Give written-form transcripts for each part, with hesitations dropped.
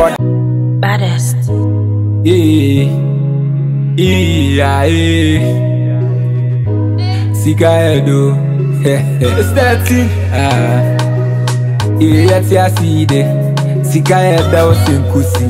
Baddest. Sika Edo. It's that thing. Yet ya see de. Sika Edo Sinkusi.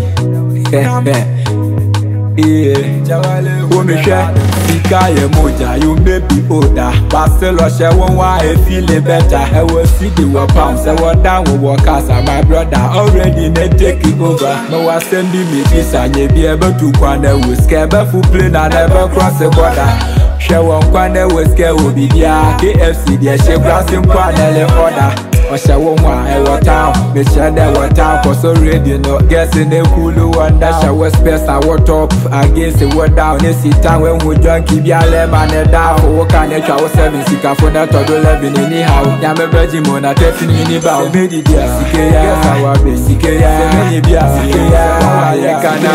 Sika ye moja, you may be older. But still I won't want to feel better. I will see the pounds, I will down with workers. My brother already need taking over. No one sending me this and you be able to corner with scare full plane and never cross the border. Share one corner with scare will be there. KFC, the share crossing corner order. I shall one town, make sure that what town for so ready, no guessing the cool one that shall was best. I walk up against the word down. It's time when we drunk, keep your lemon and down. What kind of travel 7 Sika for that to 11 anyhow. Yam a virgin on a 13 minute bow. Made it, yes, Sika, our basic, many beer, Sika, Sika,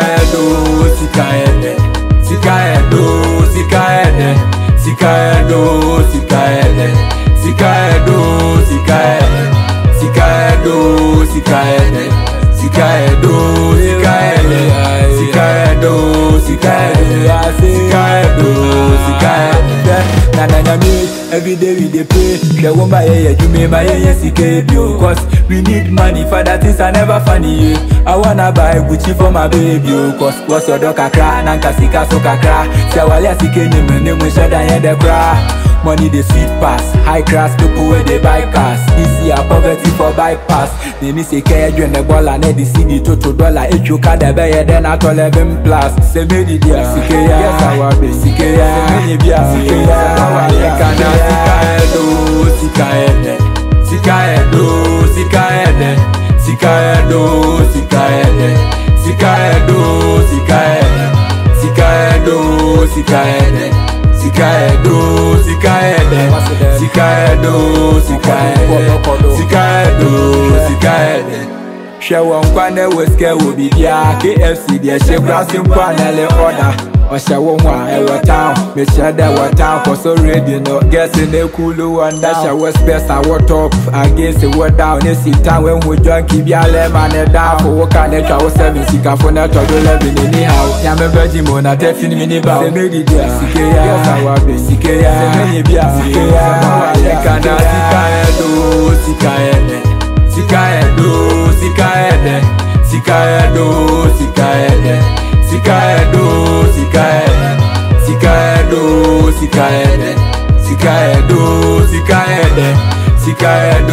every day we dey pray. She won't buy you may buy CK, cause we need money for that things I never funny. I wanna buy Gucci for my baby, cause what's your dog cry? Nanka Sika so kakra. Say wale CK name we shut down the cry. Money the sweet pass, high class people where they buy cars. Easy a poverty for bypass. They need say care you the ball and the CD total dollar. If you can't buy then at 11 plus. Say made it there, CK yes I will be CK yeah. Say many beer CK yeah. Share one corner with scare will be there. KFC, the share crossing corner order. Or share one town. Make sure that what town for so ready, no guessing the cool one that shall was best. I walk up against the word down. It's the time when we drunk, keep your lemon and down. For what kind of travel 7 Sika for that to 11 anyhow. Yam a virgin on a 13 minute bow. They made it there. Sika, yes, I will be Sika, yeah. Many beer, Sika, yeah. Sika